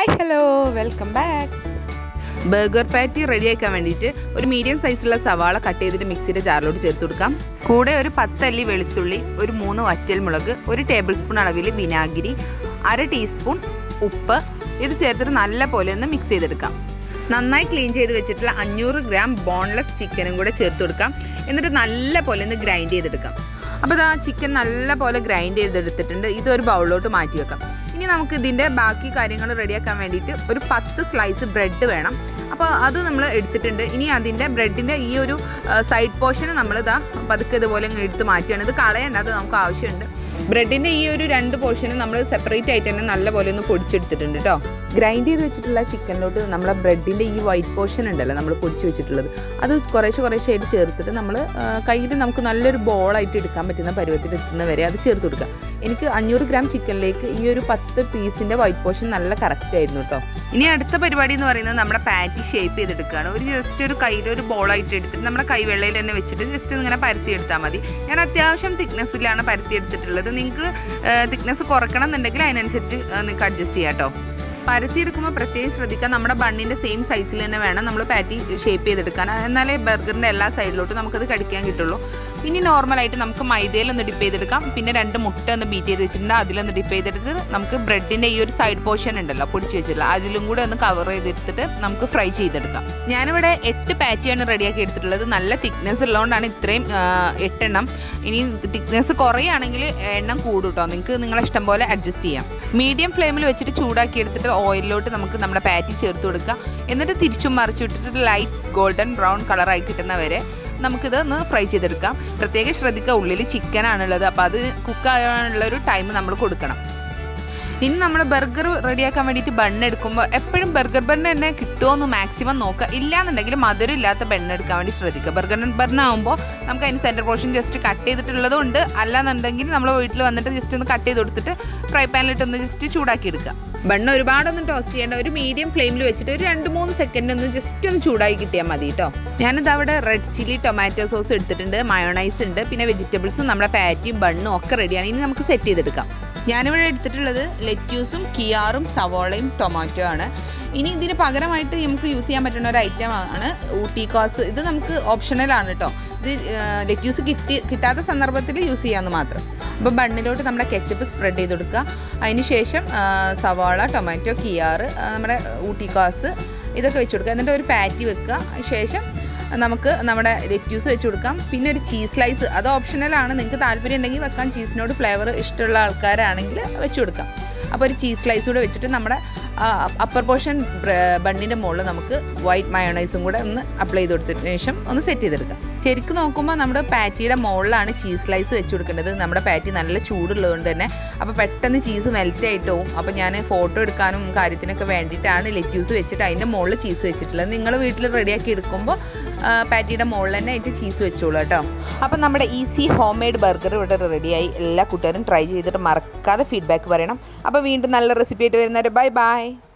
Hi hello welcome back. Burger patty റെഡിയാക്കാൻ വേണ്ടിയിട്ട് ഒരു മീഡിയം സൈസുള്ള സവാള കട്ട് ചെയ്തിട്ട് മിക്സിയുടെ ജാറിലോട്ട് ചേർത്ത് കൊടുക്കാം. കൂടെ ഒരു 10 അല്ലി വെളുത്തുള്ളി, ഒരു 3 വറ്റൽമുളക്, 1 ടേബിൾ സ്പൂൺ അളവിൽ വിനാഗിരി, 1/2 ടീസ്പൂൺ ഉപ്പ് ഇത് ചേർത്തിട്ട് നല്ല പോലെ ഒന്ന് മിക്സ് ചെയ്തെടുക്കാം. നന്നായി ക്ലീൻ ചെയ്ത് വെച്ചിട്ടുള്ള 500 ഗ്രാം ബോൺലെസ് ചിക്കനും കൂടെ ചേർത്ത് കൊടുക്കാം. എന്നിട്ട് നല്ല പോലെ ഒന്ന് ഗ്രൈൻഡ് ചെയ്തെടുക്കാം. അപ്പോൾ ഇതാ ചിക്കൻ നല്ല പോലെ ഗ്രൈൻഡ് ചെയ്തെടുത്തിട്ടുണ്ട്. ഇതൊരു ബൗളിലോട്ട് മാറ്റി വെക്കാം. ഇനി നമുക്ക് ഇതിൻ്റെ ബാക്കി കാര്യങ്ങൾ റെഡിയാക്കാൻ വേണ്ടിയിട്ട് ഒരു 10 സ്ലൈസ് ബ്രെഡ് വേണം. അപ്പോൾ അത് നമ്മൾ എടുത്തിട്ടുണ്ട്. ഇനി അതിൻ്റെ ബ്രെഡിൻ്റെ ഈ ഒരു സൈഡ് പോർഷന് നമ്മളിതാ പതുക്കെ ഇതുപോലെ എടുത്ത് മാറ്റുകയാണ്. ഇത് കളയേണ്ട, അത് നമുക്ക് ആവശ്യമുണ്ട്. ബ്രെഡിൻ്റെ ഈ ഒരു 2 പോർഷനും നമ്മൾ സെപ്പറേറ്റ് ആയിട്ട് തന്നെ നല്ല പോലെ ഒന്ന് പൊടിച്ചെടുത്തിട്ടുണ്ട് കേട്ടോ. ഗ്രൈൻഡ് ചെയ്ത് വെച്ചിട്ടുള്ള ചിക്കനിലോട്ട് നമ്മളെ ബ്രെഡിൻ്റെ ഈ വൈറ്റ് പോർഷൻ ഉണ്ടല്ലോ നമ്മൾ പൊടിച്ച് വെച്ചിട്ടുള്ളത്, അത് കുറേശ്ശായിട്ട് ചേർത്തിട്ട് നമ്മൾ കയ്യിൽ നമുക്ക് നല്ലൊരു ബോളായിട്ട് എടുക്കാൻ പറ്റുന്ന പരുവത്തിൽ എത്തുന്നവരെ അത് ചേർത്ത് കൊടുക്കുക. എനിക്ക് 500 ഗ്രാം ചിക്കനിലേക്ക് ഈ ഒരു 10 പീസിൻ്റെ വൈറ്റ് പോർഷൻ നല്ല കറക്റ്റ് ആയിരുന്നു കേട്ടോ. ഇനി അടുത്ത പരിപാടി എന്ന് പറയുന്നത് നമ്മുടെ പാറ്റി ഷേപ്പ് ചെയ്തെടുക്കുകയാണ്. ജസ്റ്റ് ഒരു കയ്യിലൊരു ബോളായിട്ട് എടുത്തിട്ട് നമ്മുടെ കൈവെള്ളയിൽ തന്നെ വെച്ചിട്ട് ജസ്റ്റ് ഇങ്ങനെ പരത്തിയെടുത്താൽ മതി. ഞാൻ അത്യാവശ്യം തിക്നെസ്സിലാണ് പരത്തിയെടുത്തിട്ടുള്ളത്. നിങ്ങൾക്ക് തിക്നെസ് കുറക്കണം എന്നുണ്ടെങ്കിൽ അതിനനുസരിച്ച് നിങ്ങൾക്ക് അഡ്ജസ്റ്റ് ചെയ്യാം കേട്ടോ. പരത്തിയെടുക്കുമ്പോൾ പ്രത്യേകം ശ്രദ്ധിക്കുക, നമ്മുടെ ബണ്ണിൻ്റെ സെയിം സൈസിൽ തന്നെ വേണം നമ്മൾ പാറ്റി ഷേപ്പ് ചെയ്തെടുക്കാൻ. എന്നാലേ ബർഗറിൻ്റെ എല്ലാ സൈഡിലോട്ടും നമുക്കത് കടിക്കാൻ കിട്ടുള്ളൂ. പിന്നെ നോർമലായിട്ട് നമുക്ക് മൈദയിലൊന്ന് ഡിപ്പ് ചെയ്തെടുക്കാം. പിന്നെ 2 മുട്ട ഒന്ന് ബീറ്റ് ചെയ്ത് വെച്ചിട്ടുണ്ട്, അതിലൊന്ന് ഡിപ്പ് ചെയ്തെടുത്ത് നമുക്ക് ബ്രെഡിൻ്റെ ഈ ഒരു സൈഡ് പോർഷൻ ഉണ്ടല്ലോ പൊടിച്ച് വെച്ചിട്ടുള്ള അതിലും കൂടെ ഒന്ന് കവർ ചെയ്തെടുത്തിട്ട് നമുക്ക് ഫ്രൈ ചെയ്തെടുക്കാം. ഞാനിവിടെ 8 പാറ്റിയാണ് റെഡിയാക്കി എടുത്തിട്ടുള്ളത്. നല്ല തിക്നെസ് ഉള്ളതുകൊണ്ടാണ് ഇത്രയും 8 എണ്ണം. ഇനി തിക്നെസ് കുറയുകയാണെങ്കിൽ എണ്ണം കൂടും കേട്ടോ. നിങ്ങൾക്ക് നിങ്ങളെ ഇഷ്ടം പോലെ അഡ്ജസ്റ്റ് ചെയ്യാം. മീഡിയം ഫ്ലെയിമിൽ വെച്ചിട്ട് ചൂടാക്കി എടുത്തിട്ട് ഓയിലിലോട്ട് നമുക്ക് നമ്മുടെ പാറ്റി ചേർത്ത് കൊടുക്കുക. എന്നിട്ട് തിരിച്ചും മറിച്ചു വിട്ടിട്ട് ലൈറ്റ് ഗോൾഡൻ ബ്രൗൺ കളറായി കിട്ടുന്നവരെ നമുക്കിത് ഒന്ന് ഫ്രൈ ചെയ്തെടുക്കാം. പ്രത്യേകം ശ്രദ്ധിക്കുക, ഉള്ളിൽ ചിക്കനാണുള്ളത്, അപ്പോൾ അത് കുക്കാകാനുള്ളൊരു ടൈം നമ്മൾ കൊടുക്കണം. ഇനി നമ്മൾ ബർഗർ റെഡിയാക്കാൻ വേണ്ടിയിട്ട് ബണ്ണ് എടുക്കുമ്പോൾ എപ്പോഴും ബർഗർ ബണ്ണ് തന്നെ കിട്ടുമോയെന്ന് മാക്സിമം നോക്കുക. ഇല്ലാന്നുണ്ടെങ്കിൽ മധുരം ഇല്ലാത്ത ബണ്ണ് എടുക്കാൻ വേണ്ടി ശ്രദ്ധിക്കുക. ബർഗർ ബണ്ണാകുമ്പോൾ നമുക്ക് അതിന് സെൻറ്റർ പോർഷൻ ജസ്റ്റ് കട്ട് ചെയ്തിട്ടുള്ളതുകൊണ്ട്, അല്ലാന്നുണ്ടെങ്കിൽ നമ്മൾ വീട്ടിൽ വന്നിട്ട് ജസ്റ്റ് ഒന്ന് കട്ട് ചെയ്ത് കൊടുത്തിട്ട് ഫ്രൈ പാനിലിട്ടൊന്ന് ജസ്റ്റ് ചൂടാക്കി എടുക്കുക. ബണ്ണ് ഒരുപാടൊന്നും ടോസ്റ്റ് ചെയ്യേണ്ട, ഒരു മീഡിയം ഫ്ലെയിമിൽ വെച്ചിട്ട് ഒരു 2-3 സെക്കൻഡ് ഒന്ന് ജസ്റ്റ് ഒന്ന് ചൂടാക്കി കിട്ടിയാൽ മതി കേട്ടോ. ഞാനിത് അവിടെ റെഡ് ചില്ലി ടൊമാറ്റോ സോസ് എടുത്തിട്ടുണ്ട്, മയോണൈസ് ഉണ്ട്, പിന്നെ വെജിറ്റബിൾസും നമ്മുടെ പാറ്റിയും ബണ്ണും ഒക്കെ റെഡിയാണ്. ഇനി നമുക്ക് സെറ്റ് ചെയ്തെടുക്കാം. ഞാനിവിടെ എടുത്തിട്ടുള്ളത് ലെറ്റ്യൂസും കിയാറും സവോളയും ടൊമാറ്റോ ആണ്. ഇനി ഇതിന് പകരമായിട്ട് നമുക്ക് യൂസ് ചെയ്യാൻ പറ്റുന്ന ഒരു ഐറ്റം ആണ് ഊട്ടിക്കോസ്. ഇത് നമുക്ക് ഓപ്ഷണലാണ് കേട്ടോ. ഇത് ലെറ്റ്യൂസ് കിട്ടാത്ത സന്ദർഭത്തിൽ യൂസ് ചെയ്യാമെന്ന് മാത്രം. അപ്പോൾ ബണ്ണിലോട്ട് നമ്മുടെ കെച്ചപ്പ് സ്പ്രെഡ് ചെയ്ത് കൊടുക്കുക. അതിന് ശേഷം സവാള, ടൊമാറ്റോ, കിയാറ്, നമ്മുടെ ഊട്ടിക്കോസ് ഇതൊക്കെ വെച്ച് കൊടുക്കുക. എന്നിട്ട് ഒരു പാറ്റി വെക്കുക. ശേഷം നമുക്ക് നമ്മുടെ ലെറ്റ്യൂസ് വെച്ച് കൊടുക്കാം. പിന്നെ ഒരു ചീസ് സ്ലൈസ്, അത് ഓപ്ഷണലാണ്. നിങ്ങൾക്ക് താല്പര്യം ഉണ്ടെങ്കിൽ വെക്കാം. ചീസിനോട് ഫ്ലേവർ ഇഷ്ടമുള്ള ആൾക്കാരാണെങ്കിൽ വെച്ച് കൊടുക്കാം. അപ്പോൾ ഒരു ചീസ് സ്ലൈസ് കൂടെ വെച്ചിട്ട് നമ്മുടെ അപ്പർ പോർഷൻ ബണ്ണിൻ്റെ മുകളിൽ നമുക്ക് വൈറ്റ് മയോണൈസും കൂടെ ഒന്ന് അപ്ലൈ ചെയ്ത് കൊടുത്തതിന് ശേഷം ഒന്ന് സെറ്റ് ചെയ്തെടുക്കാം. ശരിക്കും നോക്കുമ്പോൾ നമ്മുടെ പാറ്റിയുടെ മുകളിലാണ് ചീസ് സ്ലൈസ് വെച്ച് കൊടുക്കേണ്ടത്. നമ്മുടെ പാറ്റി നല്ല ചൂടുള്ളതുകൊണ്ട് തന്നെ അപ്പോൾ പെട്ടെന്ന് ചീസ് മെൽറ്റ് ആയിട്ട് പോകും. അപ്പോൾ ഞാൻ ഫോട്ടോ എടുക്കാനും കാര്യത്തിനൊക്കെ വേണ്ടിയിട്ടാണ് ലെറ്റ്യൂസ് വെച്ചിട്ട് അതിൻ്റെ മുകളിൽ ചീസ് വെച്ചിട്ടുള്ളത്. നിങ്ങൾ വീട്ടിൽ റെഡിയാക്കി എടുക്കുമ്പോൾ പാറ്റിയുടെ മുകളിൽ തന്നെ ആയിട്ട് ചീസ് വെച്ചോളൂ കേട്ടോ. അപ്പം നമ്മുടെ ഈസി ഹോം മെയ്ഡ് ബർഗർ ഇവിടെ റെഡിയായി. എല്ലാ കൂട്ടുകാരും ട്രൈ ചെയ്തിട്ട് മറക്കാതെ ഫീഡ്ബാക്ക് പറയണം. അപ്പോൾ വീണ്ടും നല്ല റെസിപ്പി ആയിട്ട് വരുന്നവരെ ബൈ ബൈ.